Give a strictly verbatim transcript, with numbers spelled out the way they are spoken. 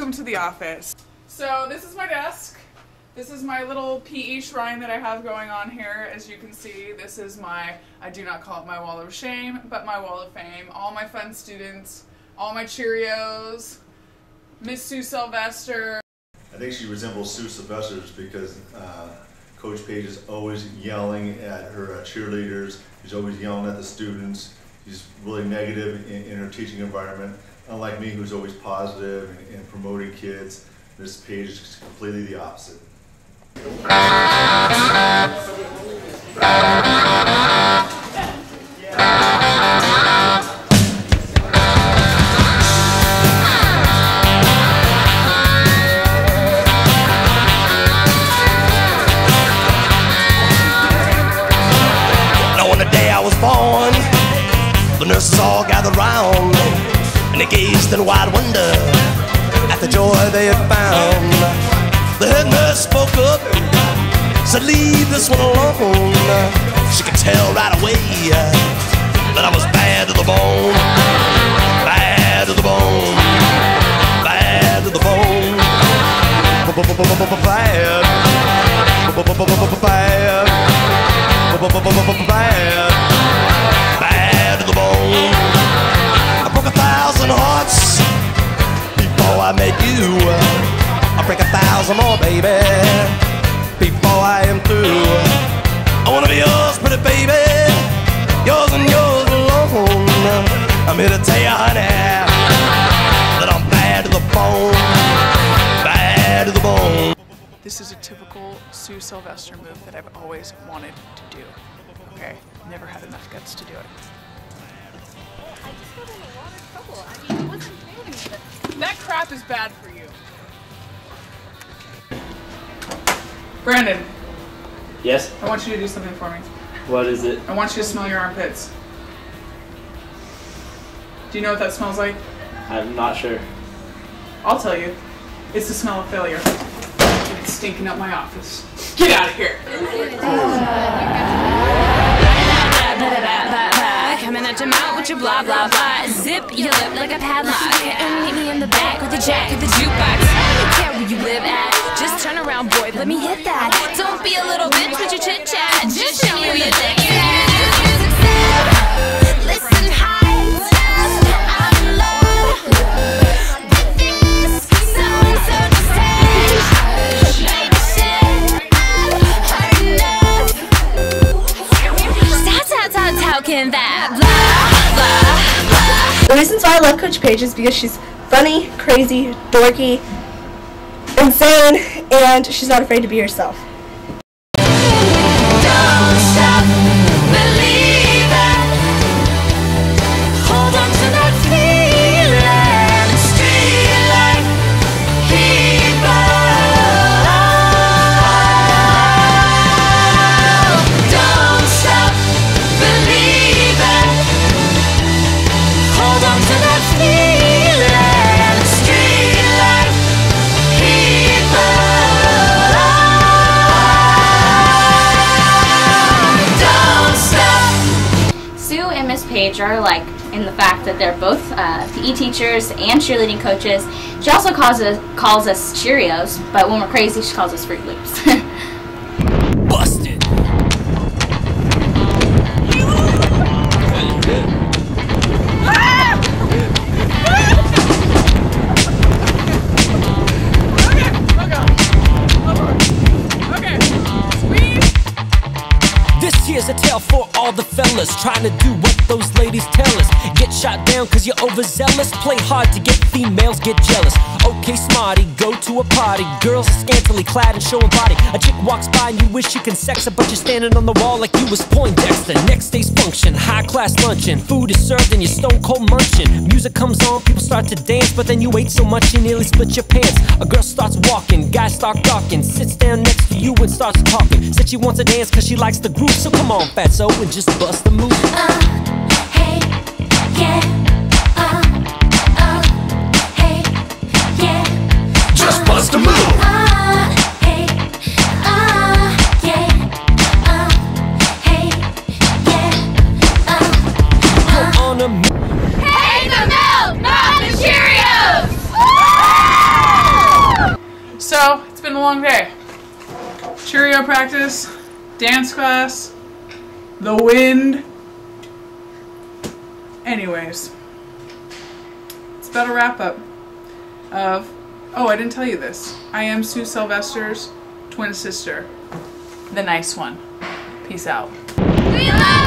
Welcome to the office. So this is my desk. This is my little P E shrine that I have going on here. As you can see, this is my, I do not call it my wall of shame, but my wall of fame. All my fun students, all my Cheerios, Miss Sue Sylvester. I think she resembles Sue Sylvester because uh, Coach Page is always yelling at her uh, cheerleaders. She's always yelling at the students. She's really negative in, in her teaching environment. Unlike me, who's always positive and, and promoting kids, Miss Page is completely the opposite. Now on the day I was born, the nurses all gathered round, and they gazed in wide wonder at the joy they had found. The head nurse spoke up, said, "Leave this one alone." She could tell right away that I was bad to the bone, bad to the bone, bad to the bone, bad, bad, bad to the bone. I broke a thousand hearts before I met you. I'll break a thousand more, baby, before I am through. I wanna be yours, pretty baby, yours and yours alone. I'm here to tell you, honey, that I'm bad to the bone, bad to the bone. This is a typical Sue Sylvester move that I've always wanted to do. Okay, never had enough guts to do it. I just got in a lot of trouble. I mean, it wasn't doing anything. That crap is bad for you. Brandon. Yes? I want you to do something for me. What is it? I want you to smell your armpits. Do you know what that smells like? I'm not sure. I'll tell you. It's the smell of failure. It's stinking up my office. Get out of here! Coming at your mouth with your blah blah blah. Zip your lip like a padlock. And meet me in the back with the jack of the jukebox. I don't care where you live at. Just turn around, boy, let me hit that. Don't be a little bitch with your chit chat. Just show me where your dick is at. Listen high, I'm in love with this so-and-so to say. Baby shit, I've heard enough. Stop, stop, stop talking that blah, blah, blah. The reasons why I love Coach Page is because she's funny, crazy, dorky, insane, and she's not afraid to be herself. Don't stop believing. Hold on to that feeling. Street life, people. Don't stop believing. Hold on to that feeling. Street life, people. Sue and Miss Page are alike in the fact that they're both uh, P E teachers and cheerleading coaches. She also calls us, calls us Cheerios, but when we're crazy, she calls us Fruit Loops. Busted. This here's a tale for all the fellas trying to do what those ladies tell us. Get shot down cause you're overzealous. Play hard to get females, get jealous. Okay, smarty, go to a party. Girls are scantily clad and showing body. A chick walks by and you wish you can sex her, but you're standing on the wall like you was Poindexter. Next day's function, high class luncheon. Food is served and you're stone cold munching. Music comes on, people start to dance, but then you ate so much you nearly split your pants. A girl starts walking, guys start gawking. Sits down next to you and starts talking. Said she wants to dance cause she likes the groove. So come on, fatso, and just bust a move. Uh, hey, yeah, uh, uh, hey, yeah, Just bust a move. uh, hey, uh, yeah, uh, hey, yeah, uh, Go on a move. Hey, the milk, not the Cheerios! been a long day. Cheerio practice, dance class, the wind. Anyways, it's about a wrap up of, oh, I didn't tell you this. I am Sue Sylvester's twin sister, the nice one. Peace out. We love